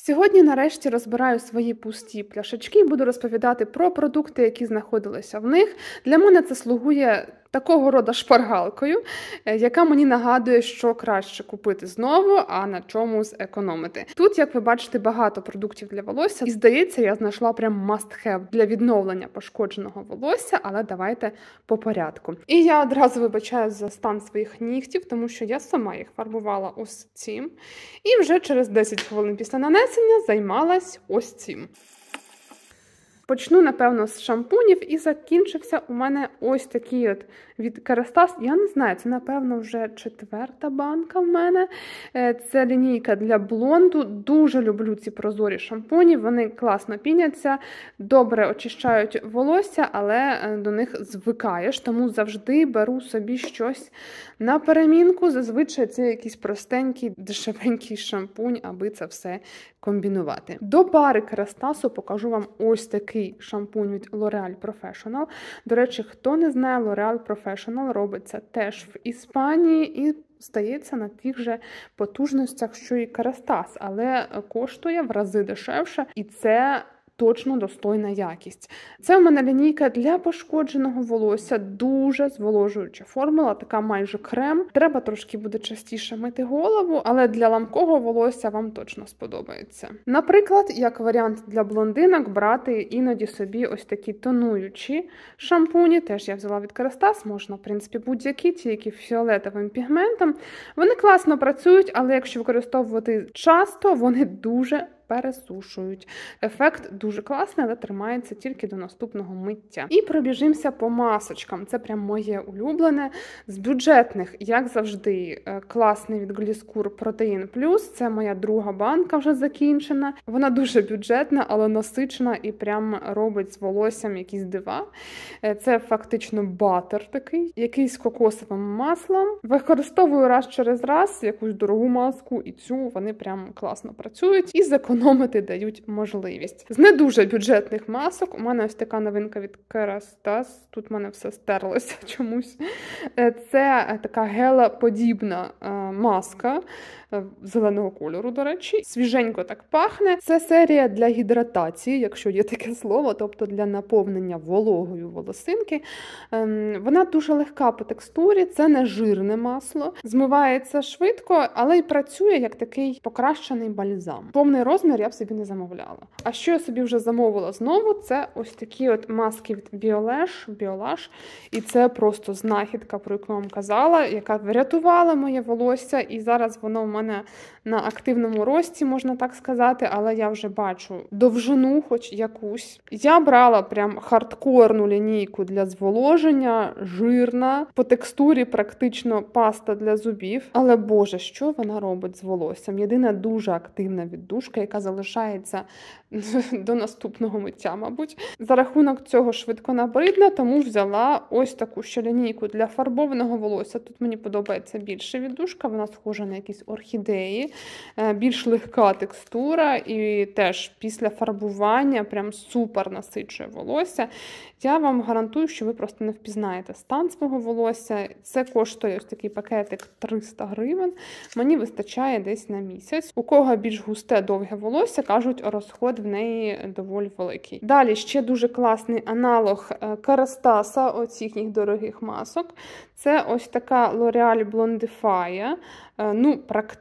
Сьогодні нарешті розбираю свої пусті пляшечки і буду розповідати про продукти, які знаходилися в них. Для мене це слугує такого роду шпаргалкою, яка мені нагадує, що краще купити знову, а на чомусь економити. Тут, як ви бачите, багато продуктів для волосся. І, здається, я знайшла прям must-have для відновлення пошкодженого волосся, але давайте по порядку. І я одразу вибачаю за стан своїх нігтів, тому що я сама їх фарбувала ось цим. І вже через 10 хвилин після нанесення займалась ось цим. Почну, напевно, з шампунів, і закінчився у мене ось такий от від Kerastase. Я не знаю, це, напевно, вже 4-та банка в мене. Це лінійка для блонду. Дуже люблю ці прозорі шампуні, вони класно піняться, добре очищають волосся, але до них звикаєш, тому завжди беру собі щось на перемінку. Зазвичай це якийсь простенький, дешевенький шампунь, аби це все комбінувати. До пари Kerastase покажу вам ось такий шампунь від L'Oréal Professional. До речі, хто не знає, L'Oréal Professional робиться теж в Іспанії і здається на тих же потужностях, що і Kerastase, але коштує в рази дешевше, і це точно достойна якість. Це в мене лінійка для пошкодженого волосся, дуже зволожуюча формула, така майже крем. Треба трошки буде частіше мити голову, але для ламкого волосся вам точно сподобається. Наприклад, як варіант для блондинок брати іноді собі ось такі тонуючі шампуні, теж я взяла від Kerastase, можна, в принципі, будь-які, тільки фіолетовим пігментом. Вони класно працюють, але якщо використовувати часто, вони дуже пересушують. Ефект дуже класний, але тримається тільки до наступного миття. І пробіжимося по масочкам. Це прям моє улюблене. З бюджетних, як завжди, класний від Gliscour Protein Plus. Це моя друга банка вже закінчена. Вона дуже бюджетна, але насичена і прям робить з волоссям якісь дива. Це фактично батер такий, який з кокосовим маслом. Використовую раз через раз якусь дорогу маску, і цю вони прям класно працюють. І економити дають можливість. З не дуже бюджетних масок у мене ось така новинка від Kerastase. Тут в мене все стерлося чомусь. Це така гелеподібна маска зеленого кольору, до речі. Свіженько так пахне. Це серія для гідратації, якщо є таке слово, тобто для наповнення вологою волосинки. Вона дуже легка по текстурі, це не жирне масло. Змивається швидко, але й працює як такий покращений бальзам. Повний розмір я б собі не замовляла. А що я собі вже замовила знову, це ось такі от маски від Biolage. І це просто знахідка, про яку я вам казала, яка врятувала моє волосся. І зараз воно в мене на активному рості, можна так сказати, але я вже бачу довжину хоч якусь. Я брала прям хардкорну лінійку для зволоження, жирна, по текстурі практично паста для зубів. Але, боже, що вона робить з волоссям? Єдина дуже активна віддушка, яка залишається до наступного миття, мабуть. За рахунок цього швидко набридне, тому взяла ось таку ще лінійку для фарбованого волосся. Тут мені подобається більше віддушка, вона схожа на якісь орхідеї, більш легка текстура і теж після фарбування прям супер насичує волосся. Я вам гарантую, що ви просто не впізнаєте стан свого волосся. Це коштує ось такий пакетик 300 гривень. Мені вистачає десь на місяць. У кого більш густе, довге волосся, кажуть, розход в неї доволі великий. Далі ще дуже класний аналог Kerastase, оцих їхніх дорогих масок. Це ось така L'Oréal Blondify. Ну,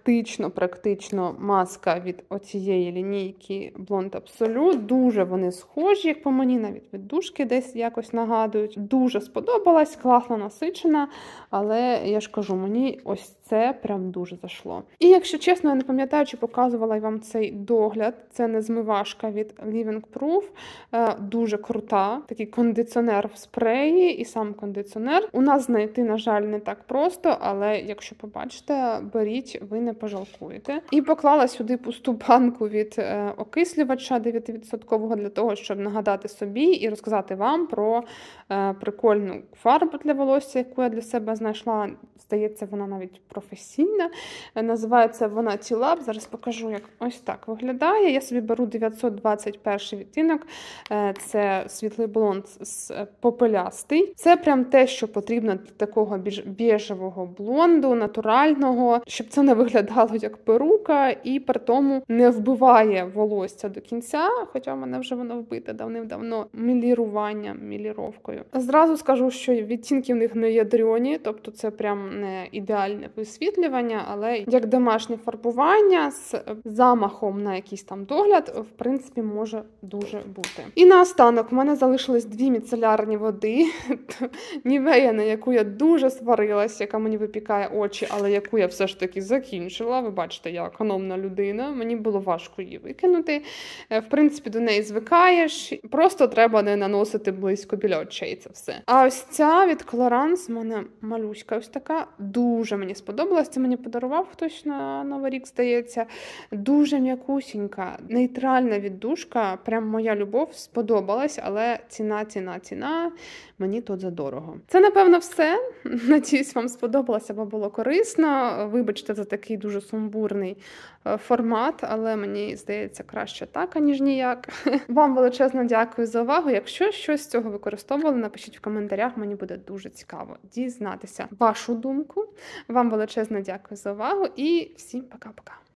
практично маска від оцієї лінійки Blond Absolute. Дуже вони схожі, як по мені, навіть віддушки десь якось нагадують. Дуже сподобалась, класно насичена, але я ж кажу, мені ось це прям дуже зайшло. І якщо чесно, я не пам'ятаю, чи показувала я вам цей догляд. Це не змивашка від Living Proof. Дуже крута. Такий кондиціонер в спреї і сам кондиціонер. У нас знайти, на жаль, не так просто, але якщо побачите, беріть, ви не пожалкуєте. І поклала сюди пусту банку від окислювача 9% для того, щоб нагадати собі і розказати вам про прикольну фарбу для волосся, яку я для себе знайшла. Здається, вона навіть професійна. Називається вона T-Lab. Зараз покажу, як ось так виглядає. Я собі беру 921 відтінок. Це світлий блонд попелястий. Це прям те, що потрібно для такого такого більш біжевого блонду, натурального, щоб це не виглядало як перука і при тому не вбиває волосся до кінця, хоча в мене вже воно вбите давним-давно міліровкою. Зразу скажу, що відтінки в них не ядрені, тобто це прям не ідеальне висвітлювання, але як домашнє фарбування з замахом на якийсь там догляд, в принципі, може дуже бути. І наостанок в мене залишились 2 міцелярні води. Нівея, на яку я дуже сварилась, яка мені випікає очі, але яку я все ж таки закінчила. Ви бачите, я економна людина, мені було важко її викинути. В принципі, до неї звикаєш, просто треба не наносити близько біля очей це все. А ось ця від Colorants, в мене малюська ось така, дуже мені сподобалась. Це мені подарував хтось на Новий рік, здається. Дуже м'якусінька, нейтральна віддушка, прям моя любов, сподобалась, але ціна, мені тут задорого. Це, напевно, все. Надіюсь, вам сподобалося або було корисно. Вибачте за такий дуже сумбурний формат, але мені здається краще так, аніж ніяк. Вам величезно дякую за увагу. Якщо щось з цього використовували, напишіть в коментарях, мені буде дуже цікаво дізнатися вашу думку. Вам величезно дякую за увагу і всім пока-пока.